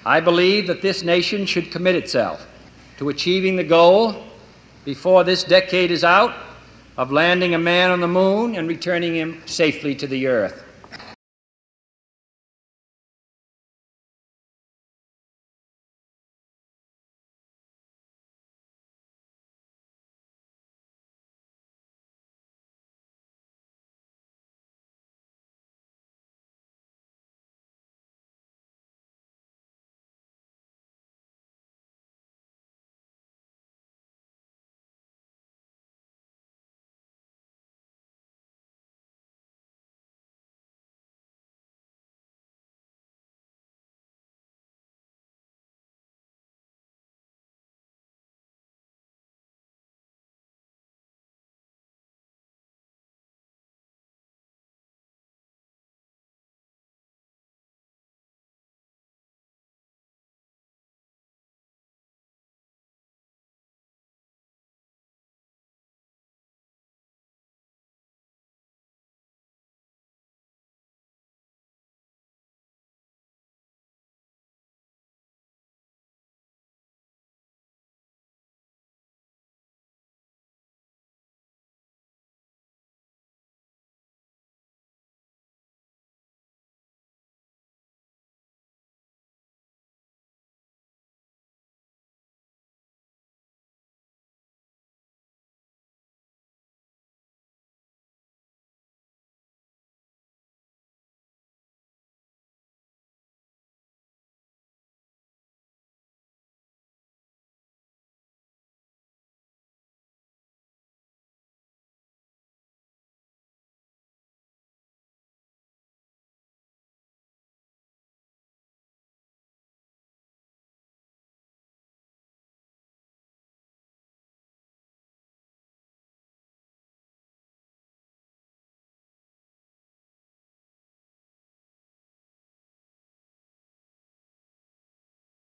I believe that this nation should commit itself to achieving the goal, before this decade is out, of landing a man on the moon and returning him safely to the earth.